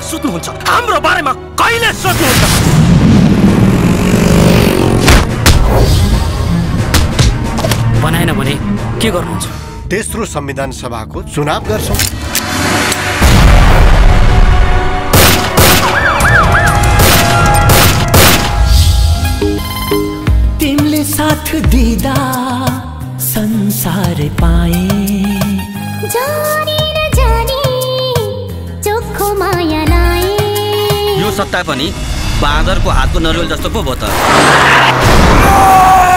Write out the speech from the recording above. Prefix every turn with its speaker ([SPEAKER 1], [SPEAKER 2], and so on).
[SPEAKER 1] सुत्नुहुन्छ? हाम्रो बारेमा कहिले सोच्नुहुन्छ? बनाएन भने के गर्नुहुन्छ?
[SPEAKER 2] तेस्रो संविधान सभाको चुनाव गर्छौं।
[SPEAKER 3] तिमीले साथ दिदा संसार पाए,
[SPEAKER 4] जानी न जानी चोखो माया लाए।
[SPEAKER 1] यो सत्ता पनि बाँदरको हातको नरिवल जस्तो पो भयो त।